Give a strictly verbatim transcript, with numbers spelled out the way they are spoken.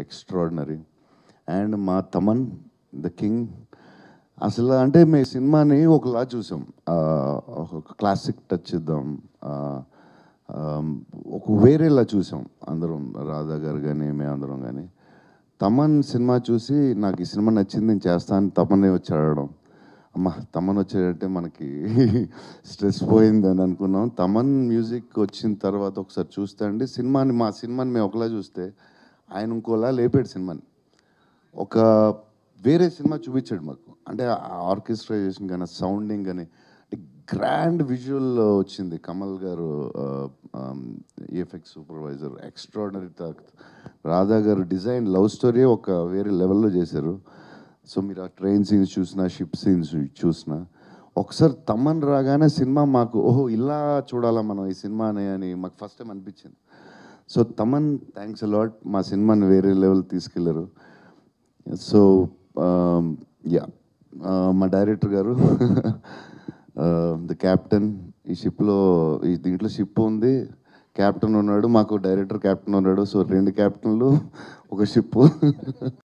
Extraordinary. And మా Thaman the king, అసలు అంటే మేము సినిమాని ఒకలా చూసాం, ఒక క్లాసిక్ టచ్ ఇద్దాం, ఒక వేరేలా చూసాం అందరం, రాధా గారు కానీ మేము అందరం కానీ. తమన్ సినిమా చూసి నాకు ఈ సినిమా నచ్చింది, నేను చేస్తాను, తమనే వచ్చి అడగడం, అమ్మ తమన్ వచ్చాడంటే మనకి స్ట్రెస్ పోయింది అని అనుకున్నాం. తమన్ మ్యూజిక్ వచ్చిన తర్వాత ఒకసారి చూస్తే అండి సినిమాని, మా సినిమాని మేము ఒకలా చూస్తే ఆయన ఇంకోలా లేపాడు సినిమాని, ఒక వేరే సినిమా చూపించాడు మాకు. అంటే ఆర్కెస్ట్రైజేషన్ కానీ, సౌండింగ్ కానీ, గ్రాండ్ విజువల్ వచ్చింది. కమల్ గారు ఈఎఫ్ఎక్స్ సూపర్వైజర్, ఎక్స్ట్రాడినరీ. రాధా గారు డిజైన్, లవ్ స్టోరీ ఒక వేరే లెవెల్లో చేశారు. సో మీరు ఆ ట్రైన్ సీన్స్ చూసినా, షిప్ సీన్స్ చూసినా, ఒకసారి తమన్ రాగానే సినిమా మాకు ఓహో ఇలా చూడాలా మనం ఈ సినిమాని అని మాకు ఫస్ట్ టైం అనిపించింది. సో తమన్ థ్యాంక్స్ అలాట్, మా సినిమాని వేరే లెవెల్ తీసుకెళ్లారు. సో యా, మా డైరెక్టర్ గారు ద క్యాప్టెన్, ఈ షిప్లో, ఈ దీంట్లో షిప్ ఉంది, క్యాప్టెన్ ఉన్నాడు, మాకు డైరెక్టర్ క్యాప్టెన్ ఉన్నాడు. సో రెండు క్యాప్టెన్లు ఒక షిప్.